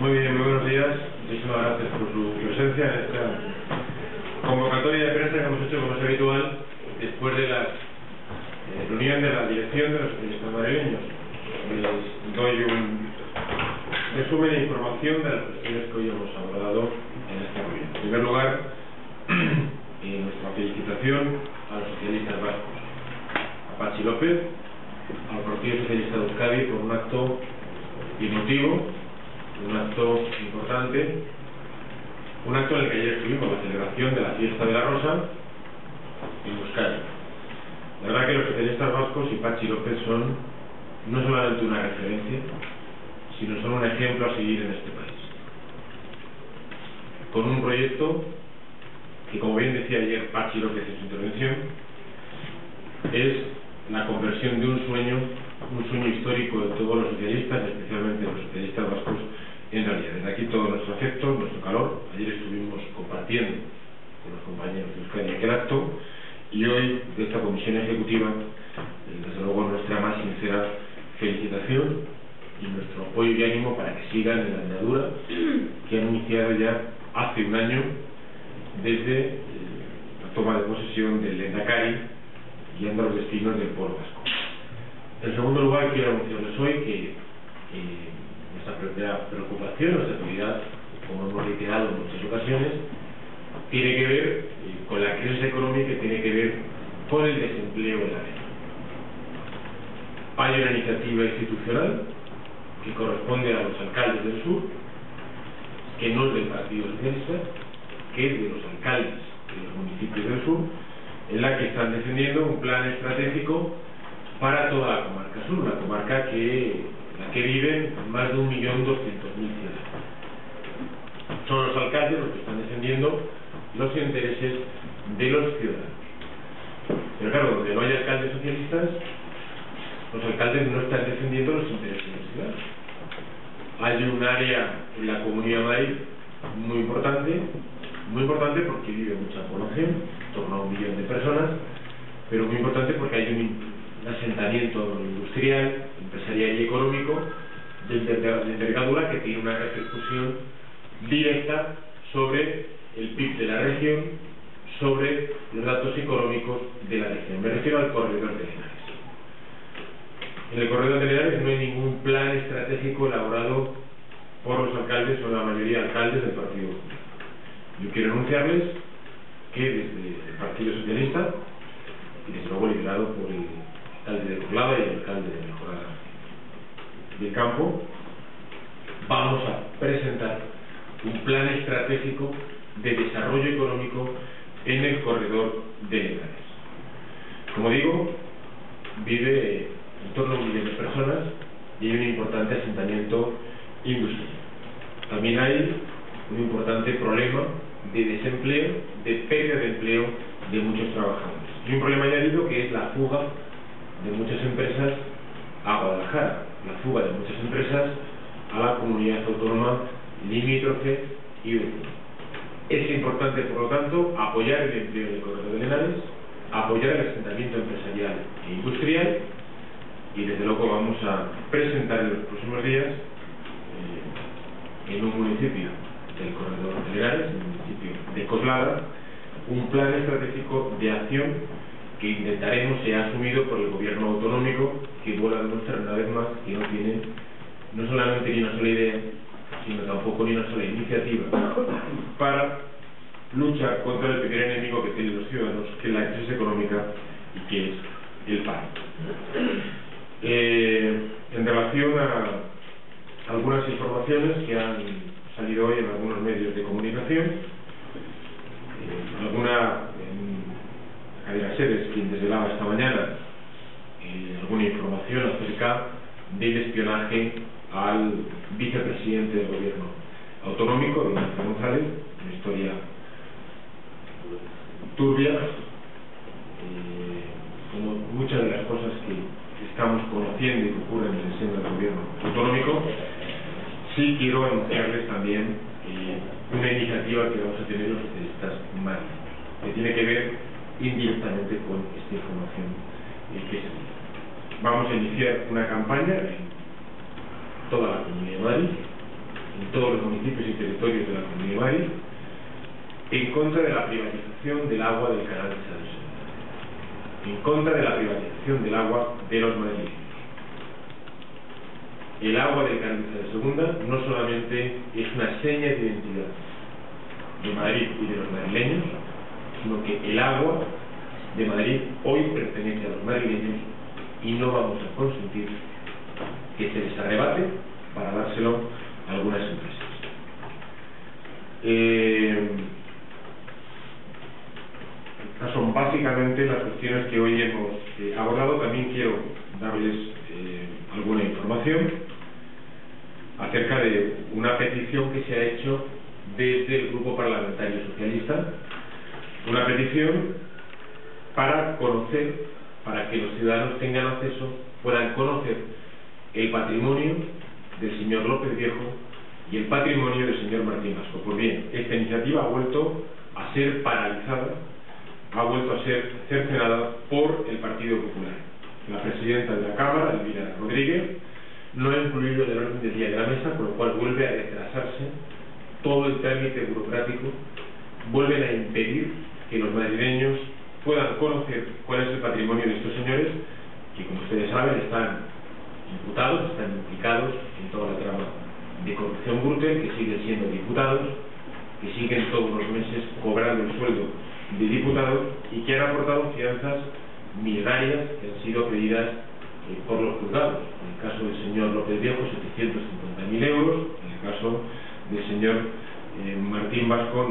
Muy bien, muy buenos días. Muchísimas gracias por su presencia en esta convocatoria de prensa que hemos hecho, como es habitual, después de la reunión de la dirección de los socialistas madrileños. Les doy un resumen de información de las cuestiones que hoy hemos abordado en esta reunión. En primer lugar, nuestra felicitación a los socialistas vascos, a Patxi López, al Partido Socialista de Euskadi, por un acto emotivo, un acto importante, un acto en el que ayer tuvimos la celebración de la fiesta de la Rosa en Euskadi. La verdad que los socialistas vascos y Patxi López son no solamente una referencia, sino son un ejemplo a seguir en este país. Con un proyecto que, como bien decía ayer Patxi López en su intervención, es la conversión de un sueño histórico de todos los socialistas, especialmente los socialistas vascos, en realidad. Desde aquí todo nuestro afecto, nuestro calor. Ayer estuvimos compartiendo con los compañeros de Euskadi aquel acto, y hoy, de esta comisión ejecutiva, desde luego nuestra más sincera felicitación y nuestro apoyo y ánimo para que sigan en la andadura que han iniciado ya hace un año desde la toma de posesión del Lehendakari, guiando los destinos del pueblo vasco. En segundo lugar, quiero anunciarles hoy que nuestra preocupación, nuestra prioridad, como hemos reiterado en muchas ocasiones, tiene que ver con la crisis económica y tiene que ver con el desempleo en la región. Hay una iniciativa institucional que corresponde a los alcaldes del sur, que no es del Partido Socialista, que es de los alcaldes de los municipios del sur, en la que están defendiendo un plan estratégico para toda la comarca sur, una comarca en la que viven más de 1.200.000 ciudadanos. Son los alcaldes los que están defendiendo los intereses de los ciudadanos. Pero claro, donde no hay alcaldes socialistas, los alcaldes no están defendiendo los intereses de los ciudadanos. Hay un área en la Comunidad de Madrid muy importante porque vive mucha población, en torno a 1 millón de personas, pero muy importante porque hay un asentamiento industrial, empresarial y económico de envergadura que tiene una repercusión directa sobre el PIB de la región, sobre los datos económicos de la región. Me refiero al corredor de Henares. En el corredor de Henares no hay ningún plan estratégico elaborado por los alcaldes o la mayoría de alcaldes del Partido Popular. Yo quiero anunciarles que desde el Partido Socialista, y desde luego liderado por el alcalde de Coslada y el alcalde de Mejorada del Campo, vamos a presentar un plan estratégico de desarrollo económico en el corredor de Henares. Como digo, vive en torno a 1 millón de personas y hay un importante asentamiento industrial. También hay un importante problema de desempleo, de pérdida de empleo de muchos trabajadores. Y un problema añadido que es la fuga de muchas empresas a Guadalajara, la fuga de muchas empresas a la comunidad autónoma limítrofe y vecina. Es importante, por lo tanto, apoyar el empleo del corredor de Henares, apoyar el asentamiento empresarial e industrial, y desde luego vamos a presentar en los próximos días en un municipio del corredor de Henares, en el municipio de Coslada, un plan estratégico de acción que intentaremos sea asumido por el gobierno autonómico, que vuelve a demostrar una vez más que no tiene no solamente ni una sola idea, sino tampoco ni una sola iniciativa para luchar contra el primer enemigo que tienen los ciudadanos, que es la crisis económica y que es el paro. En relación a algunas informaciones que han salido hoy en algunos medios de comunicación, Cadena Seres, quien desvelaba esta mañana alguna información acerca del espionaje al vicepresidente del gobierno autonómico, Ignacio González, una historia turbia, como muchas de las cosas que estamos conociendo y que ocurren en el seno del gobierno autonómico. Sí quiero anunciarles también una iniciativa que vamos a tener los socialistas madrileños, que tiene que ver indirectamente con esta información que se tiene. Vamos a iniciar una campaña en toda la Comunidad de Madrid en todos los municipios y territorios de la Comunidad de Madrid, en contra de la privatización del agua del canal de Isabel II, en contra de la privatización del agua de los madrileños. El agua del canal de Isabel II no solamente es una seña de identidad de Madrid y de los madrileños, sino que el agua de Madrid hoy pertenece a los madrileños y no vamos a consentir que se les arrebate para dárselo a algunas empresas. Estas son básicamente las cuestiones que hoy hemos abordado. También quiero darles alguna información acerca de una petición que se ha hecho desde el Grupo Parlamentario Socialista, una petición para conocer, para que los ciudadanos tengan acceso, puedan conocer el patrimonio del señor López Viejo y el patrimonio del señor Martín Vasco. Pues bien, esta iniciativa ha vuelto a ser paralizada, ha vuelto a ser cercenada por el Partido Popular. La presidenta de la Cámara, Elvira Rodríguez, no ha incluido en el orden del día de la mesa, con lo cual vuelve a retrasarse todo el trámite burocrático, vuelven a impedir que los madrileños puedan conocer cuál es el patrimonio de estos señores, que como ustedes saben están imputados, están implicados en toda la trama de corrupción Gürtel, que siguen siendo diputados, que siguen todos los meses cobrando el sueldo de diputados y que han aportado fianzas millonarias que han sido pedidas por los juzgados. En el caso del señor López Viejo, 750.000 euros, en el caso del señor Martín Vasco,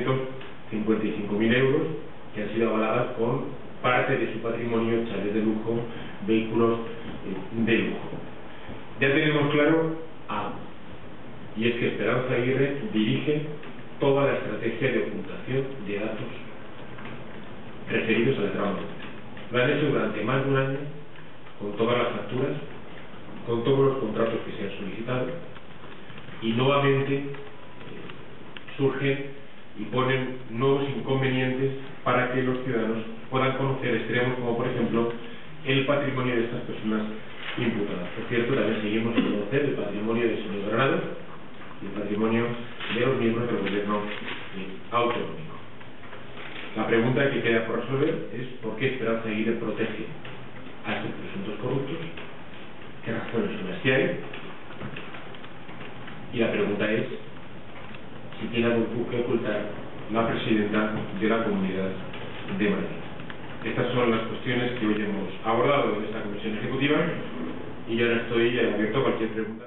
955.000 euros, que han sido avaladas con parte de su patrimonio, chalets de lujo, vehículos de lujo. Ya tenemos claro algo, y es que Esperanza Aguirre dirige toda la estrategia de ocultación de datos referidos a la trama. Lo han hecho durante más de un año, con todas las facturas, con todos los contratos que se han solicitado, y nuevamente surgen y ponen nuevos inconvenientes para que los ciudadanos puedan conocer extremos como, por ejemplo, el patrimonio de estas personas imputadas. Por cierto, también seguimos sin conocer el patrimonio del señor Granados y el patrimonio de los miembros del gobierno autonómico. La pregunta que queda por resolver es por qué Esperanza Aguirre protege a estos presuntos corruptos, qué razones son las que hay, y la pregunta es si tiene algo que ocultar la presidenta de la Comunidad de Madrid. Estas son las cuestiones que hoy hemos abordado en esta comisión ejecutiva y yo ahora estoy abierto a cualquier pregunta.